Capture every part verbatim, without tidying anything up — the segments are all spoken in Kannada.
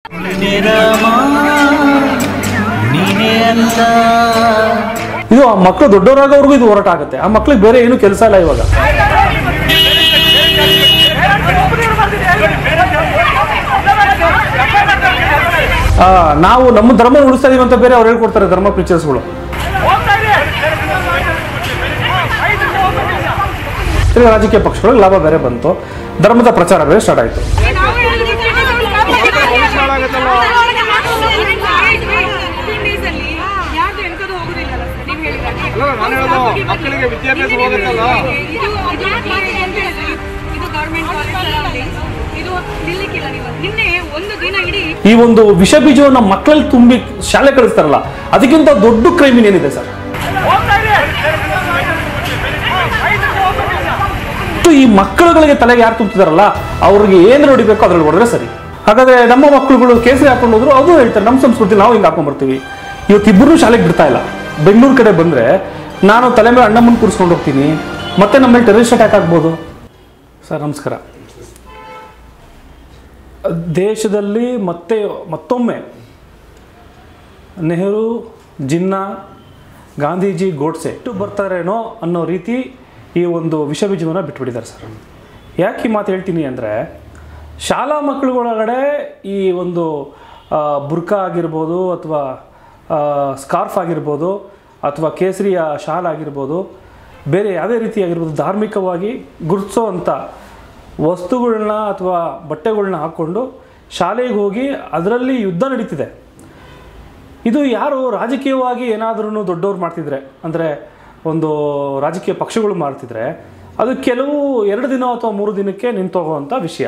ಇದು ಆ ಮಕ್ಕಳು ದೊಡ್ಡವರಾಗೋರ್ಗೂ ಇದು ಹೋರಾಟ ಆಗುತ್ತೆ. ಆ ಮಕ್ಳಿಗೆ ಬೇರೆ ಏನು ಕೆಲಸ ಇಲ್ಲ ಇವಾಗ. ನಾವು ನಮ್ಮ ಧರ್ಮ ಉಳಿಸ್ತಾ ಇದೀವಿ ಅಂತ ಬೇರೆ ಅವ್ರು ಹೇಳ್ಕೊಡ್ತಾರೆ ಧರ್ಮ ಪ್ರೀಚರ್ಸ್ಗಳು. ರಾಜಕೀಯ ಪಕ್ಷಗಳಿಗೆ ಲಾಭ ಬೇರೆ ಬಂತು, ಧರ್ಮದ ಪ್ರಚಾರ ಬೇರೆ ಸ್ಟಾರ್ಟ್ ಆಯಿತು. ಈ ಒಂದು ವಿಷ ಬೀಜವನ್ನು ಮಕ್ಕಳಲ್ಲಿ ತುಂಬಿ ಶಾಲೆ ಕಳಿಸ್ತಾರಲ್ಲ, ಅದಕ್ಕಿಂತ ದೊಡ್ಡ ಕ್ರೈಮ್ ಏನಿದೆ ಸರ್? ಈ ಮಕ್ಕಳುಗಳಿಗೆ ತಲೆಗೆ ಯಾರು ತುಂಬ್ತಿದಾರಲ್ಲ ಅವ್ರಿಗೆ ಏನು ನೋಡಿಬೇಕು ಅದ್ರಲ್ಲಿ ಹೊಡೆದ್ರೆ ಸರಿ. ಹಾಗಾದ್ರೆ ನಮ್ಮ ಮಕ್ಕಳುಗಳು ಕೇಸರಿ ಹಾಕೊಂಡು ಹೋದ್ರು ಅದು ಹೇಳ್ತಾರೆ ನಮ್ಮ ಸಂಸ್ಕೃತಿ ನಾವು ಹಿಂಗೆ ಹಾಕೊಂಡ್ ಬರ್ತೀವಿ. ಇವತ್ತಿಬ್ಬರು ಶಾಲೆಗೆ ಬಿಡ್ತಾ ಇಲ್ಲ. ಬೆಂಗಳೂರು ಕಡೆ ಬಂದ್ರೆ ನಾನು ತಲೆ ಮೇಲೆ ಅಣ್ಣ ಮುಂದೆ ಕೂರಿಸ್ಕೊಂಡು ಹೋಗ್ತೀನಿ, ಮತ್ತೆ ನಮ್ಮ ಮೇಲೆ ಟೆರರಿಸ್ಟ್ ಅಟ್ಯಾಕ್ ಆಗ್ಬೋದು. ಸರ್ ನಮಸ್ಕಾರ. ದೇಶದಲ್ಲಿ ಮತ್ತೆ ಮತ್ತೊಮ್ಮೆ ನೆಹರು, ಜಿನ್ನಾ, ಗಾಂಧೀಜಿ, ಗೋಡ್ಸೆ ಇಟ್ಟು ಬರ್ತಾರೇನೋ ಅನ್ನೋ ರೀತಿ ಈ ಒಂದು ವಿಷ ಬೀಜವನ್ನು ಬಿಟ್ಬಿಟ್ಟಿದ್ದಾರೆ ಸರ್. ಯಾಕೆ ಈ ಮಾತು ಹೇಳ್ತೀನಿ ಅಂದರೆ, ಶಾಲಾ ಮಕ್ಕಳುಗಳೊಳಗಡೆ ಈ ಒಂದು ಬುರ್ಕಾ ಆಗಿರ್ಬೋದು ಅಥವಾ ಸ್ಕಾರ್ಫ್ ಆಗಿರ್ಬೋದು ಅಥವಾ ಕೇಸರಿಯ ಶಾಲ್ ಆಗಿರ್ಬೋದು, ಬೇರೆ ಯಾವುದೇ ರೀತಿ ಆಗಿರ್ಬೋದು, ಧಾರ್ಮಿಕವಾಗಿ ಗುರುತಿಸೋ ಅಂಥ ವಸ್ತುಗಳನ್ನ ಅಥವಾ ಬಟ್ಟೆಗಳನ್ನ ಹಾಕ್ಕೊಂಡು ಶಾಲೆಗೆ ಹೋಗಿ ಅದರಲ್ಲಿ ಯುದ್ಧ ನಡೀತಿದೆ. ಇದು ಯಾರು ರಾಜಕೀಯವಾಗಿ ಏನಾದ್ರೂ ದೊಡ್ಡವ್ರು ಮಾಡ್ತಿದ್ರೆ, ಅಂದರೆ ಒಂದು ರಾಜಕೀಯ ಪಕ್ಷಗಳು ಮಾಡ್ತಿದ್ರೆ ಅದು ಕೆಲವು ಎರಡು ದಿನ ಅಥವಾ ಮೂರು ದಿನಕ್ಕೆ ನಿಂತೋಗುವಂಥ ವಿಷಯ.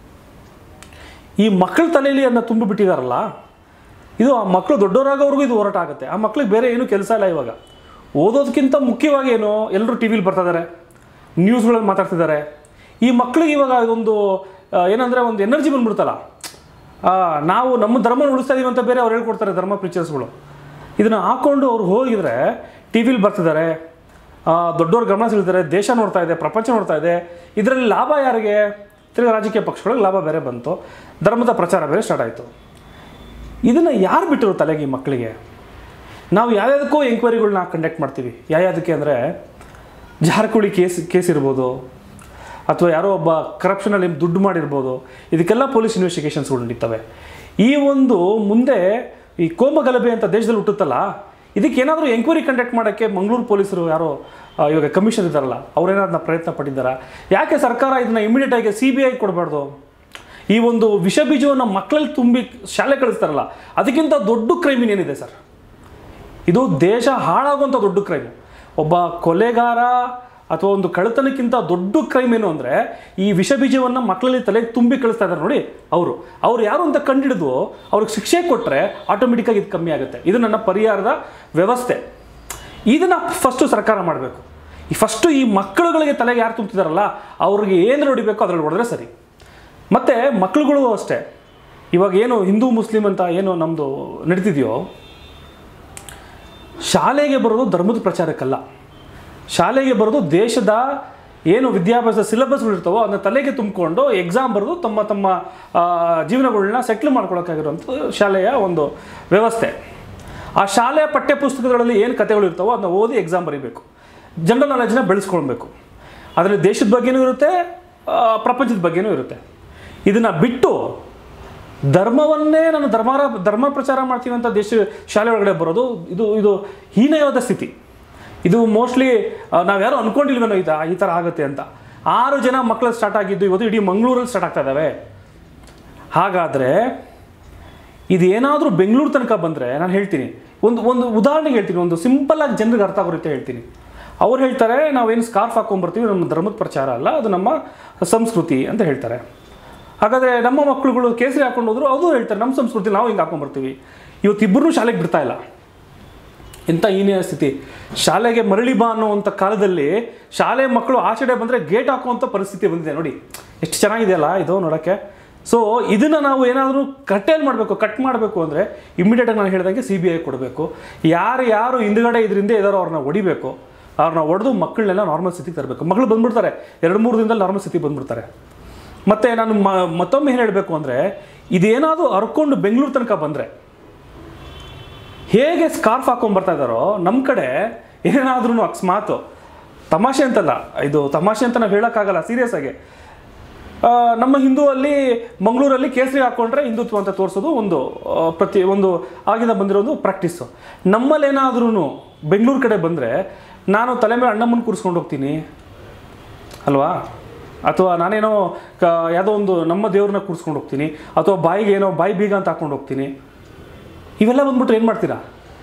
ಈ ಮಕ್ಕಳ ತಲೆಯಲ್ಲಿ ಅದನ್ನ ತುಂಬಿಬಿಟ್ಟಿದಾರಲ್ಲ, ಇದು ಆ ಮಕ್ಕಳು ದೊಡ್ಡವರಾಗೋರ್ಗೂ ಇದು ಹೋರಾಟ ಆಗುತ್ತೆ. ಆ ಮಕ್ಳಿಗೆ ಬೇರೆ ಏನೂ ಕೆಲಸ ಇಲ್ಲ ಇವಾಗ. ಓದೋದಕ್ಕಿಂತ ಮುಖ್ಯವಾಗಿ ಏನು, ಎಲ್ಲರೂ ಟಿ ವಿಲಿ ಬರ್ತಾ ಇದ್ದಾರೆ, ನ್ಯೂಸ್ಗಳಲ್ಲಿ ಮಾತಾಡ್ತಿದ್ದಾರೆ. ಈ ಮಕ್ಕಳಿಗೆ ಇವಾಗ ಒಂದು ಏನಂದರೆ ಒಂದು ಎನರ್ಜಿ ಬಂದ್ಬಿಡ್ತಲ್ಲ, ನಾವು ನಮ್ಮ ಧರ್ಮ ಉಳಿಸ್ತಾ ಇದೀವಿ ಅಂತ ಬೇರೆ ಅವ್ರು ಹೇಳ್ಕೊಡ್ತಾರೆ ಧರ್ಮ ಪ್ರೀಚರ್ಸ್ಗಳು. ಇದನ್ನು ಹಾಕ್ಕೊಂಡು ಅವ್ರು ಹೋಗಿದ್ರೆ ಟಿ ವಿಲಿ ಬರ್ತಿದ್ದಾರೆ, ದೊಡ್ಡವ್ರ ಗಮನ ಸೆಳೆದಿದ್ದಾರೆ, ದೇಶ ನೋಡ್ತಾ ಇದೆ, ಪ್ರಪಂಚ ನೋಡ್ತಾ ಇದೆ. ಇದರಲ್ಲಿ ಲಾಭ ಯಾರಿಗೆ? ತಿರ್ಗಿ ರಾಜಕೀಯ ಪಕ್ಷಗಳಿಗೆ ಲಾಭ ಬೇರೆ ಬಂತು, ಧರ್ಮದ ಪ್ರಚಾರ ಬೇರೆ ಸ್ಟಾರ್ಟ್ ಆಯಿತು. ಇದನ್ನು ಯಾರು ಬಿಟ್ಟರು ತಲೆಗೆ ಈ ಮಕ್ಕಳಿಗೆ? ನಾವು ಯಾವ್ಯಾವುದಕ್ಕೂ ಎಂಕ್ವೈರಿಗಳನ್ನ ಕಂಡಕ್ಟ್ ಮಾಡ್ತೀವಿ. ಯಾವ್ಯಾವುದಕ್ಕೆ ಅಂದರೆ, ಜಾರಕಿಹೊಳಿ ಕೇಸ್ ಕೇಸ್ ಇರ್ಬೋದು, ಅಥವಾ ಯಾರೋ ಒಬ್ಬ ಕರಪ್ಷನಲ್ಲಿ ದುಡ್ಡು ಮಾಡಿರ್ಬೋದು. ಇದಕ್ಕೆಲ್ಲ ಪೊಲೀಸ್ ಇನ್ವೆಸ್ಟಿಗೇಷನ್ಸ್ಗಳು ನಡೀತವೆ. ಈ ಒಂದು ಮುಂದೆ ಈ ಕೋಮಗಲಭೆ ಅಂತ ದೇಶದಲ್ಲಿ ಹುಟ್ಟುತ್ತಲ್ಲ, ಇದಕ್ಕೇನಾದರೂ ಎಂಕ್ವೈರಿ ಕಂಡಕ್ಟ್ ಮಾಡೋಕ್ಕೆ ಮಂಗಳೂರು ಪೊಲೀಸರು ಯಾರೋ ಇವಾಗ ಕಮಿಷನ್ ಇದ್ದಾರಲ್ಲ, ಅವರೇನಾದ್ರೂ ಪ್ರಯತ್ನ ಪಟ್ಟಿದ್ದಾರಾ? ಯಾಕೆ ಸರ್ಕಾರ ಇದನ್ನು ಇಮಿಡಿಯೇಟಾಗಿ ಸಿ ಬಿ ಐ ಕೊಡಬಾರ್ದು? ಈ ಒಂದು ವಿಷ ಬೀಜವನ್ನು ಮಕ್ಕಳಲ್ಲಿ ತುಂಬಿ ಶಾಲೆ ಕಳಿಸ್ತಾರಲ್ಲ, ಅದಕ್ಕಿಂತ ದೊಡ್ಡ ಕ್ರೈಮ್ ಏನಿದೆ ಸರ್? ಇದು ದೇಶ ಹಾಳಾಗುವಂಥ ದೊಡ್ಡ ಕ್ರೈಮು. ಒಬ್ಬ ಕೊಲೆಗಾರ ಅಥವಾ ಒಂದು ಕಳ್ಳತನಕ್ಕಿಂತ ದೊಡ್ಡ ಕ್ರೈಮ್ ಏನು ಅಂದರೆ, ಈ ವಿಷ ಬೀಜವನ್ನು ಮಕ್ಕಳಲ್ಲಿ ತಲೆಗೆ ತುಂಬಿ ಕಳಿಸ್ತಾ ಇದ್ದಾರೆ ನೋಡಿ. ಅವರು ಅವ್ರು ಯಾರು ಅಂತ ಕಂಡಿಡಿದು ಅವ್ರಿಗೆ ಶಿಕ್ಷೆ ಕೊಟ್ಟರೆ ಆಟೋಮೆಟಿಕ್ಕಾಗಿ ಇದು ಕಮ್ಮಿ ಆಗುತ್ತೆ. ಇದು ನನ್ನ ಪರಿಹಾರದ ವ್ಯವಸ್ಥೆ. ಇದನ್ನು ಫಸ್ಟು ಸರ್ಕಾರ ಮಾಡಬೇಕು. ಈ ಫಸ್ಟು ಈ ಮಕ್ಕಳುಗಳಿಗೆ ತಲೆಗೆ ಯಾರು ತುಂಬ್ತಿದಾರಲ್ಲ ಅವ್ರಿಗೆ ಏನು ನೋಡಿಬೇಕು ಅದರಲ್ಲಿ ಹೊಡೆದ್ರೆ ಸರಿ. ಮತ್ತು ಮಕ್ಕಳುಗಳು ಅಷ್ಟೇ, ಇವಾಗ ಏನು ಹಿಂದೂ ಮುಸ್ಲಿಂ ಅಂತ ಏನು ನಮ್ಮದು ನಡೀತಿದೆಯೋ, ಶಾಲೆಗೆ ಬರೋದು ಧರ್ಮದ ಪ್ರಚಾರಕ್ಕಲ್ಲ. ಶಾಲೆಗೆ ಬರೋದು ದೇಶದ ಏನು ವಿದ್ಯಾಭ್ಯಾಸ ಸಿಲೆಬಸ್ಗಳು ಇರ್ತಾವೋ ಅದನ್ನ ತಲೆಗೆ ತುಂಬಿಕೊಂಡು ಎಕ್ಸಾಮ್ ಬರೆದು ತಮ್ಮ ತಮ್ಮ ಜೀವನಗಳನ್ನ ಸೆಟ್ಲ್ ಮಾಡ್ಕೊಳಕ್ಕಾಗಿರುವಂಥ ಶಾಲೆಯ ಒಂದು ವ್ಯವಸ್ಥೆ. ಆ ಶಾಲೆಯ ಪಠ್ಯಪುಸ್ತಕಗಳಲ್ಲಿ ಏನು ಕಥೆಗಳು ಇರ್ತಾವೋ ಅದನ್ನ ಓದಿ ಎಕ್ಸಾಮ್ ಬರೀಬೇಕು, ಜನರಲ್ ನಾಲೆಜ್ನ ಬೆಳೆಸ್ಕೊಳ್ಬೇಕು. ಅದರಲ್ಲಿ ದೇಶದ ಬಗ್ಗೆನೂ ಇರುತ್ತೆ, ಪ್ರಪಂಚದ ಬಗ್ಗೆನೂ ಇರುತ್ತೆ. ಇದನ್ನು ಬಿಟ್ಟು ಧರ್ಮವನ್ನೇ ನಾನು ಧರ್ಮ ಧರ್ಮ ಪ್ರಚಾರ ಮಾಡ್ತೀನಿ ಅಂತ ದೇಶ ಶಾಲೆ ಒಳಗಡೆ ಬರೋದು ಇದು ಇದು ಹೀನವಾದ ಸ್ಥಿತಿ. ಇದು ಮೋಸ್ಟ್ಲಿ ನಾವ್ಯಾರು ಅಂದ್ಕೊಂಡಿಲ್ವೇನೋ ಇದು ಈ ಥರ ಆಗುತ್ತೆ ಅಂತ. ಆರು ಜನ ಮಕ್ಕಳು ಸ್ಟಾರ್ಟ್ ಆಗಿದ್ದು ಇವತ್ತು ಇಡೀ ಮಂಗಳೂರಲ್ಲಿ ಸ್ಟಾರ್ಟ್ ಆಗ್ತಾ ಇದ್ದಾವೆ. ಹಾಗಾದರೆ ಇದು ಏನಾದರೂ ಬೆಂಗಳೂರು ತನಕ ಬಂದರೆ ನಾನು ಹೇಳ್ತೀನಿ, ಒಂದು ಒಂದು ಉದಾಹರಣೆಗೆ ಹೇಳ್ತೀನಿ, ಒಂದು ಸಿಂಪಲ್ಲಾಗಿ ಜನರಿಗೆ ಅರ್ಥ ಆಗೋ ರೀತಿ ಹೇಳ್ತೀನಿ. ಅವ್ರು ಹೇಳ್ತಾರೆ ನಾವೇನು ಸ್ಕಾರ್ಫ್ ಹಾಕ್ಕೊಂಬರ್ತೀವಿ, ನಮ್ಮ ಧರ್ಮದ ಪ್ರಚಾರ ಅಲ್ಲ, ಅದು ನಮ್ಮ ಸಂಸ್ಕೃತಿ ಅಂತ ಹೇಳ್ತಾರೆ. ಹಾಗಾದರೆ ನಮ್ಮ ಮಕ್ಕಳುಗಳು ಕೇಸರಿ ಹಾಕೊಂಡು ಹೋದ್ರು ಅದು ಹೇಳ್ತಾರೆ ನಮ್ಮ ಸಂಸ್ಕೃತಿ ನಾವು ಹಿಂಗೆ ಹಾಕೊಂಡ್ಬರ್ತೀವಿ. ಇವತ್ತಿಬ್ಬರೂ ಶಾಲೆಗೆ ಬಿಡ್ತಾ ಇಲ್ಲ. ಇಂಥ ಹೀನ ಸ್ಥಿತಿ. ಶಾಲೆಗೆ ಮರಳಿ ಬಾ ಅನ್ನುವಂಥ ಕಾಲದಲ್ಲಿ ಶಾಲೆ ಮಕ್ಕಳು ಆಚೆಡೆ ಬಂದರೆ ಗೇಟ್ ಹಾಕುವಂಥ ಪರಿಸ್ಥಿತಿ ಬಂದಿದೆ ನೋಡಿ. ಎಷ್ಟು ಚೆನ್ನಾಗಿದೆಯಲ್ಲ ಇದು ನೋಡೋಕ್ಕೆ. ಸೊ ಇದನ್ನು ನಾವು ಏನಾದರೂ ಕಟ್ಟೇಲ್ ಮಾಡಬೇಕು, ಕಟ್ ಮಾಡಬೇಕು ಅಂದರೆ ಇಮಿಡಿಯೇಟಾಗಿ ನಾನು ಹೇಳಿದಂಗೆ ಸಿ ಬಿ ಐ ಕೊಡಬೇಕು. ಯಾರು ಯಾರು ಹಿಂದುಗಡೆ ಇದರಿಂದ ಇದ್ದಾರೋ ಅವ್ರನ್ನ ಹೊಡಿಬೇಕು. ಅವ್ರನ್ನ ಹೊಡೆದು ಮಕ್ಕಳನ್ನೆಲ್ಲ ನಾರ್ಮಲ್ ಸ್ಥಿತಿಗೆ ತರಬೇಕು. ಮಕ್ಕಳು ಬಂದ್ಬಿಡ್ತಾರೆ, ಎರಡು ಮೂರು ದಿನದಲ್ಲಿ ನಾರ್ಮಲ್ ಸ್ಥಿತಿ ಬಂದ್ಬಿಡ್ತಾರೆ. ಮತ್ತು ನಾನು ಮತ್ತೊಮ್ಮೆ ಏನು ಹೇಳಬೇಕು ಅಂದರೆ, ಇದೇನಾದರೂ ಹರ್ಕೊಂಡು ಬೆಂಗಳೂರು ತನಕ ಬಂದರೆ ಹೇಗೆ ಸ್ಕಾರ್ಫ್ ಹಾಕೊಂಡು ಬರ್ತಾ ಇದ್ದಾರೋ ನಮ್ಮ ಕಡೆ ಏನಾದ್ರೂ ಅಕಸ್ಮಾತು ತಮಾಷೆ ಅಂತಲ್ಲ, ಇದು ತಮಾಷೆ ಅಂತ ನಾವು ಹೇಳೋಕ್ಕಾಗಲ್ಲ, ಸೀರಿಯಸ್ ಆಗಿ ನಮ್ಮ ಹಿಂದೂವಲ್ಲಿ ಮಂಗಳೂರಲ್ಲಿ ಕೇಸರಿ ಹಾಕ್ಕೊಂಡ್ರೆ ಹಿಂದುತ್ವ ಅಂತ ತೋರಿಸೋದು ಒಂದು ಪ್ರತಿ ಒಂದು ಆಗಿಂದ ಬಂದಿರೋದು ಪ್ರಾಕ್ಟೀಸು. ನಮ್ಮಲ್ಲೇನಾದ್ರೂ ಬೆಂಗಳೂರು ಕಡೆ ಬಂದರೆ ನಾನು ತಲೆ ಮೇಲೆ ಅಣ್ಣಮ್ಮನ ಕೂರಿಸ್ಕೊಂಡು ಹೋಗ್ತೀನಿ ಅಲ್ವಾ, ಅಥವಾ ನಾನೇನೋ ಕ ಯಾವುದೋ ಒಂದು ನಮ್ಮ ದೇವ್ರನ್ನ ಕೂರಿಸ್ಕೊಂಡು ಹೋಗ್ತೀನಿ, ಅಥವಾ ಬಾಯಿಗೆ ಏನೋ ಬಾಯಿ ಬೀಗ ಅಂತ ಹಾಕ್ಕೊಂಡು ಹೋಗ್ತೀನಿ. ಇವೆಲ್ಲ ಬಂದ್ಬಿಟ್ರೆ ಏನು ಮಾಡ್ತೀರಾ?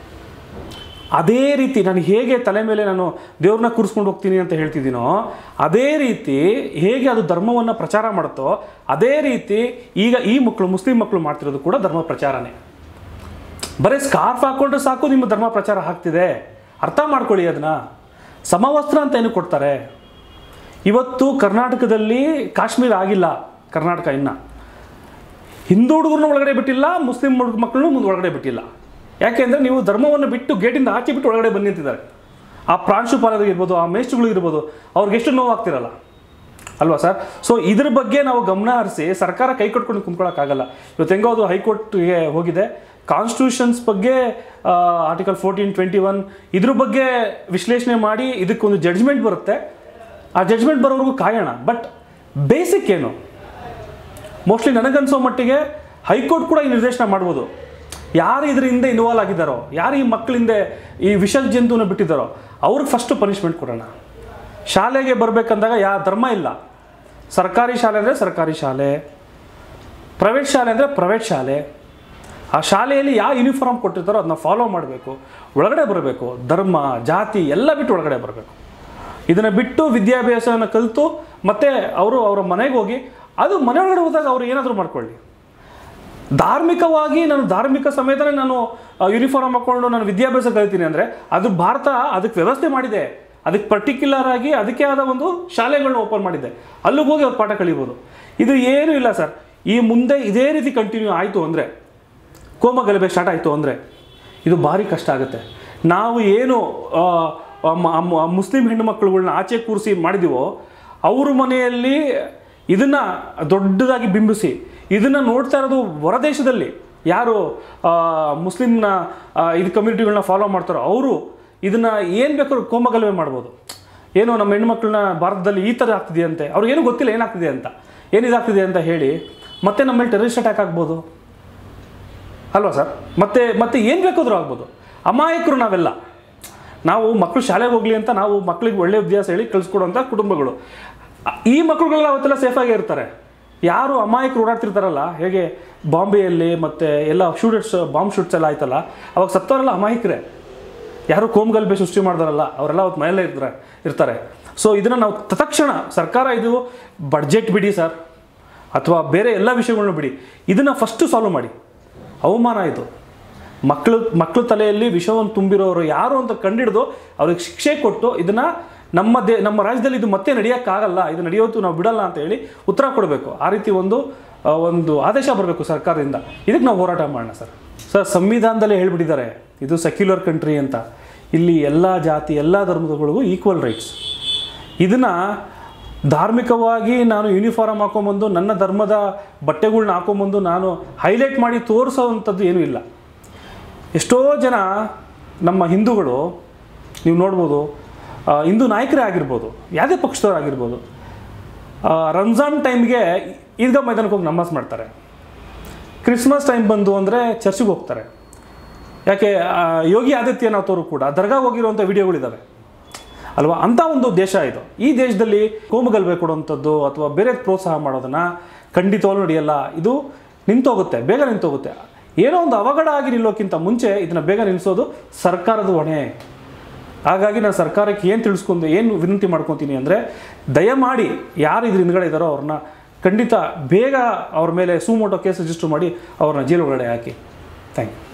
ಅದೇ ರೀತಿ ನಾನು ಹೇಗೆ ತಲೆ ಮೇಲೆ ನಾನು ದೇವ್ರನ್ನ ಕೂರಿಸ್ಕೊಂಡು ಹೋಗ್ತೀನಿ ಅಂತ ಹೇಳ್ತಿದ್ದೀನೋ, ಅದೇ ರೀತಿ ಹೇಗೆ ಅದು ಧರ್ಮವನ್ನು ಪ್ರಚಾರ ಮಾಡುತ್ತೋ ಅದೇ ರೀತಿ ಈಗ ಈ ಮಕ್ಕಳು ಮುಸ್ಲಿಂ ಮಕ್ಕಳು ಮಾಡ್ತಿರೋದು ಕೂಡ ಧರ್ಮ ಪ್ರಚಾರನೇ. ಬರೀ ಸ್ಕಾರ್ಫ್ ಹಾಕ್ಕೊಂಡ್ರೆ ಸಾಕು ನಿಮ್ಮ ಧರ್ಮ ಪ್ರಚಾರ ಆಗ್ತಿದೆ, ಅರ್ಥ ಮಾಡ್ಕೊಳ್ಳಿ. ಅದನ್ನು ಸಮವಸ್ತ್ರ ಅಂತ ಏನು ಕೊಡ್ತಾರೆ. ಇವತ್ತು ಕರ್ನಾಟಕದಲ್ಲಿ ಕಾಶ್ಮೀರ ಆಗಿಲ್ಲ, ಕರ್ನಾಟಕ ಇನ್ನು ಹಿಂದೂ ಹುಡುಗರನ್ನ ಒಳಗಡೆ ಬಿಟ್ಟಿಲ್ಲ, ಮುಸ್ಲಿಂ ಮಕ್ಕಳನ್ನು ಮುಂದೆ ಒಳಗಡೆ ಬಿಟ್ಟಿಲ್ಲ. ಯಾಕೆಂದರೆ ನೀವು ಧರ್ಮವನ್ನು ಬಿಟ್ಟು ಗೇಟಿಂದ ಆಚೆ ಬಿಟ್ಟು ಒಳಗಡೆ ಬಂದು ನಿಂತಿದ್ದಾರೆ. ಆ ಪ್ರಾಂಶುಪಾಲರಿಗಿರ್ಬೋದು, ಆ ಮೇಷ್ಟ್ರುಗಳಿರ್ಬೋದು, ಅವ್ರಿಗೆ ಎಷ್ಟು ನೋವಾಗ್ತಿರಲ್ಲ ಅಲ್ವಾ ಸರ್? ಸೊ ಇದ್ರ ಬಗ್ಗೆ ನಾವು ಗಮನ ಹರಿಸಿ ಸರ್ಕಾರ ಕೈ ಕಟ್ಕೊಂಡು ಕುಂತ್ಕೊಳ್ಳೋಕ್ಕಾಗಲ್ಲ. ಇವತ್ತು ಹೆಂಗೋ ಅದು ಹೈಕೋರ್ಟ್ಗೆ ಹೋಗಿದೆ, ಕಾನ್ಸ್ಟಿಟ್ಯೂಷನ್ಸ್ ಬಗ್ಗೆ ಆರ್ಟಿಕಲ್ ಫೋರ್ಟೀನ್ ಟ್ವೆಂಟಿ ಒನ್ ಇದ್ರ ಬಗ್ಗೆ ವಿಶ್ಲೇಷಣೆ ಮಾಡಿ ಇದಕ್ಕೊಂದು ಜಡ್ಜ್ಮೆಂಟ್ ಬರುತ್ತೆ. ಆ ಜಡ್ಜ್ಮೆಂಟ್ ಬರೋವರೆಗೂ ಕಾಯೋಣ. ಬಟ್ ಬೇಸಿಕ್ ಏನು, ಮೋಸ್ಟ್ಲಿ ನನಗನ್ಸೋ ಮಟ್ಟಿಗೆ ಹೈಕೋರ್ಟ್ ಕೂಡ ಈ ನಿರ್ದೇಶನ ಮಾಡ್ಬೋದು. ಯಾರು ಇದ್ರ ಹಿಂದೆ ಇನ್ವಾಲ್ವ್ ಆಗಿದ್ದಾರೋ, ಯಾರು ಈ ಮಕ್ಕಳಿಂದ ಈ ವಿಷ ಜಂತುವನ್ನು ಬಿಟ್ಟಿದ್ದಾರೋ ಅವ್ರಿಗೆ ಫಸ್ಟು ಪನಿಷ್ಮೆಂಟ್ ಕೊಡೋಣ. ಶಾಲೆಗೆ ಬರಬೇಕಂದಾಗ ಯಾವ ಧರ್ಮ ಇಲ್ಲ. ಸರ್ಕಾರಿ ಶಾಲೆ ಅಂದರೆ ಸರ್ಕಾರಿ ಶಾಲೆ, ಪ್ರೈವೇಟ್ ಶಾಲೆ ಅಂದರೆ ಪ್ರೈವೇಟ್ ಶಾಲೆ. ಆ ಶಾಲೆಯಲ್ಲಿ ಯಾವ ಯೂನಿಫಾರ್ಮ್ ಕೊಟ್ಟಿರ್ತಾರೋ ಅದನ್ನ ಫಾಲೋ ಮಾಡಬೇಕು, ಒಳಗಡೆ ಬರಬೇಕು. ಧರ್ಮ ಜಾತಿ ಎಲ್ಲ ಬಿಟ್ಟು ಒಳಗಡೆ ಬರಬೇಕು. ಇದನ್ನು ಬಿಟ್ಟು ವಿದ್ಯಾಭ್ಯಾಸವನ್ನು ಕಲಿತು ಮತ್ತೆ ಅವರು ಅವರ ಮನೆಗೆ ಹೋಗಿ ಅದು ಮನೆಯೊಳಗಡೆ ಹೋದಾಗ ಅವರು ಏನಾದರೂ ಮಾಡ್ಕೊಳ್ಳಿ. ಧಾರ್ಮಿಕವಾಗಿ ನಾನು ಧಾರ್ಮಿಕ ಸಮೇತನೇ ನಾನು ಯೂನಿಫಾರ್ಮ್ ಹಾಕ್ಕೊಂಡು ನಾನು ವಿದ್ಯಾಭ್ಯಾಸ ಕಲಿತೀನಿ ಅಂದರೆ ಅದು ಭಾರತ ಅದಕ್ಕೆ ವ್ಯವಸ್ಥೆ ಮಾಡಿದೆ. ಅದಕ್ಕೆ ಪರ್ಟಿಕ್ಯುಲರ್ ಆಗಿ ಅದಕ್ಕೆ ಆದ ಒಂದು ಶಾಲೆಗಳನ್ನ ಓಪನ್ ಮಾಡಿದೆ. ಅಲ್ಲಿಗೆ ಹೋಗಿ ಅವ್ರು ಪಾಠ ಕಲಿಬೋದು. ಇದು ಏನೂ ಇಲ್ಲ ಸರ್. ಈ ಮುಂದೆ ಇದೇ ರೀತಿ ಕಂಟಿನ್ಯೂ ಆಯಿತು ಅಂದರೆ, ಕೋಮ ಗಲಭೆ ಸ್ಟಾರ್ಟ್ ಆಯಿತು ಅಂದರೆ ಇದು ಭಾರಿ ಕಷ್ಟ ಆಗುತ್ತೆ. ನಾವು ಏನು ಮುಸ್ಲಿಂ ಹೆಣ್ಣುಮಕ್ಕಳುಗಳನ್ನ ಆಚೆ ಕೂರಿಸಿ ಮಾಡಿದೀವೋ ಅವ್ರ ಮನೆಯಲ್ಲಿ ಇದನ್ನು ದೊಡ್ಡದಾಗಿ ಬಿಂಬಿಸಿ ಇದನ್ನು ನೋಡ್ತಾ ಇರೋದು ಹೊರದೇಶದಲ್ಲಿ ಯಾರು ಮುಸ್ಲಿಮ್ನ ಇದು ಕಮ್ಯುನಿಟಿಗಳನ್ನ ಫಾಲೋ ಮಾಡ್ತಾರೋ ಅವರು ಇದನ್ನು ಏನು ಬೇಕಾದ್ರೂ ಕೋಮಗಲಭೆ ಮಾಡ್ಬೋದು. ಏನೋ ನಮ್ಮ ಹೆಣ್ಮಕ್ಳನ್ನ ಭಾರತದಲ್ಲಿ ಈ ಥರ ಆಗ್ತಿದೆಯಂತೆ, ಅವ್ರಿಗೇನು ಗೊತ್ತಿಲ್ಲ ಏನಾಗ್ತಿದೆ ಅಂತ, ಏನಿದಾಗ್ತಿದೆ ಅಂತ ಹೇಳಿ ಮತ್ತೆ ನಮ್ಮ ಮೇಲೆ ಟೆರರಿಸ್ಟ್ ಅಟ್ಯಾಕ್ ಆಗ್ಬೋದು ಅಲ್ವಾ ಸರ್? ಮತ್ತೆ ಮತ್ತೆ ಏನು ಬೇಕಾದರೂ ಆಗ್ಬೋದು. ಅಮಾಯಕರು ನಾವೆಲ್ಲ. ನಾವು ಮಕ್ಕಳು ಶಾಲೆಗೆ ಹೋಗಲಿ ಅಂತ ನಾವು ಮಕ್ಕಳಿಗೆ ಒಳ್ಳೆ ವಿದ್ಯಾಸ ಹೇಳಿ ಕಳಿಸ್ಕೊಡುವಂಥ ಕುಟುಂಬಗಳು. ಈ ಮಕ್ಕಳುಗಳೆಲ್ಲ ಅವತ್ತೆಲ್ಲ ಸೇಫಾಗೇ ಇರ್ತಾರೆ. ಯಾರು ಅಮಾಯಕರು ಓಡಾಡ್ತಿರ್ತಾರಲ್ಲ, ಹೇಗೆ ಬಾಂಬೆಯಲ್ಲಿ ಮತ್ತು ಎಲ್ಲ ಶೂಟರ್ಸ್ ಬಾಂಬ್ ಶೂಟ್ಸ್ ಎಲ್ಲ ಆಯ್ತಲ್ಲ, ಅವಾಗ ಸತ್ತವರೆಲ್ಲ ಅಮಾಯಕರೇ. ಯಾರು ಕೋಮಗಲಭೆ ಸೃಷ್ಟಿ ಮಾಡ್ದಾರಲ್ಲ ಅವರೆಲ್ಲ ಅವತ್ತು ಮನೆಯಲ್ಲೇ ಇರ್ತಾರೆ ಇರ್ತಾರೆ ಸೊ ಇದನ್ನು ನಾವು ತತ್ಕ್ಷಣ ಸರ್ಕಾರ ಇದು ಬಡ್ಜೆಟ್ ಬಿಡಿ ಸರ್, ಅಥವಾ ಬೇರೆ ಎಲ್ಲ ವಿಷಯಗಳನ್ನ ಬಿಡಿ, ಇದನ್ನು ಫಸ್ಟು ಸಾಲ್ವ್ ಮಾಡಿ. ಅವಮಾನ ಇದು. ಮಕ್ಕಳು ಮಕ್ಕಳ ತಲೆಯಲ್ಲಿ ವಿಷವನ್ನು ತುಂಬಿರೋರು ಯಾರು ಅಂತ ಕಂಡಿಡಿದು ಅವ್ರಿಗೆ ಶಿಕ್ಷೆ ಕೊಟ್ಟು ಇದನ್ನು ನಮ್ಮ ದೇ ನಮ್ಮ ರಾಜ್ಯದಲ್ಲಿ ಇದು ಮತ್ತೆ ನಡೆಯೋಕ್ಕಾಗಲ್ಲ, ಇದು ನಡೆಯೋದು ನಾವು ಬಿಡಲ್ಲ ಅಂತ ಹೇಳಿ ಉತ್ತರ ಕೊಡಬೇಕು. ಆ ರೀತಿ ಒಂದು ಒಂದು ಆದೇಶ ಬರಬೇಕು ಸರ್ಕಾರದಿಂದ. ಇದಕ್ಕೆ ನಾವು ಹೋರಾಟ ಮಾಡೋಣ ಸರ್. ಸರ್ ಸಂವಿಧಾನದಲ್ಲೇ ಹೇಳ್ಬಿಟ್ಟಿದ್ದಾರೆ ಇದು ಸೆಕ್ಯುಲರ್ ಕಂಟ್ರಿ ಅಂತ. ಇಲ್ಲಿ ಎಲ್ಲ ಜಾತಿ ಎಲ್ಲ ಧರ್ಮಗಳಿಗೂ ಈಕ್ವಲ್ ರೈಟ್ಸ್. ಇದನ್ನು ಧಾರ್ಮಿಕವಾಗಿ ನಾನು ಯೂನಿಫಾರ್ಮ್ ಹಾಕೊಂಬಂದು ನನ್ನ ಧರ್ಮದ ಬಟ್ಟೆಗಳ್ನ ಹಾಕೊಂಬಂದು ನಾನು ಹೈಲೈಟ್ ಮಾಡಿ ತೋರಿಸೋವಂಥದ್ದು ಏನೂ ಇಲ್ಲ. ಎಷ್ಟೋ ಜನ ನಮ್ಮ ಹಿಂದೂಗಳು ನೀವು ನೋಡ್ಬೋದು, ಹಿಂದೂ ನಾಯಕರೇ ಆಗಿರ್ಬೋದು, ಯಾವುದೇ ಪಕ್ಷದವರಾಗಿರ್ಬೋದು, ರಂಜಾನ್ ಟೈಮ್ಗೆ ಈದ್ಗಾ ಮೈದಾನಕ್ಕೆ ಹೋಗಿ ನಮಾಜ್ ಮಾಡ್ತಾರೆ. ಕ್ರಿಸ್ಮಸ್ ಟೈಮ್ ಬಂದು ಅಂದರೆ ಚರ್ಚಿಗೆ ಹೋಗ್ತಾರೆ. ಯಾಕೆ ಯೋಗಿ ಆದಿತ್ಯನಾಥ್ ಅವರು ಕೂಡ ದರ್ಗಾಗೆ ಹೋಗಿರುವಂಥ ವಿಡಿಯೋಗಳಿದ್ದಾವೆ ಅಲ್ವಾ? ಅಂಥ ಒಂದು ದೇಶ ಇದು. ಈ ದೇಶದಲ್ಲಿ ಕೋಮುಗಲಭೆ ಕೊಡುವಂಥದ್ದು ಅಥವಾ ಬೇರೆ ಪ್ರೋತ್ಸಾಹ ಮಾಡೋದನ್ನು ಖಂಡಿತವಾಗ್ಲೂ ನಡೆಯಲ್ಲ. ಇದು ನಿಂತೋಗುತ್ತೆ, ಬೇಗ ನಿಂತೋಗುತ್ತೆ. ಏನೋ ಒಂದು ಅವಘಡ ಆಗಿ ನಿಲ್ಲೋಕ್ಕಿಂತ ಮುಂಚೆ ಇದನ್ನು ಬೇಗ ನಿಲ್ಲಿಸೋದು ಸರ್ಕಾರದ ಹೊಣೆ. ಹಾಗಾಗಿ ನಾನು ಸರ್ಕಾರಕ್ಕೆ ಏನು ತಿಳಿಸ್ಕೊಂಡು ಏನು ವಿನಂತಿ ಮಾಡ್ಕೊತೀನಿ ಅಂದರೆ, ದಯಮಾಡಿ ಯಾರು ಇದ್ರ ಹಿಂದ್ಗಡೆ ಇದ್ದಾರೋ ಅವ್ರನ್ನ ಖಂಡಿತ ಬೇಗ ಅವ್ರ ಮೇಲೆ ಸುಮೋಟೋ ಕೇಸ್ ರಿಜಿಸ್ಟರ್ ಮಾಡಿ ಅವ್ರನ್ನ ಜೈಲು ಒಳಗಡೆ ಹಾಕಿ. Thank you.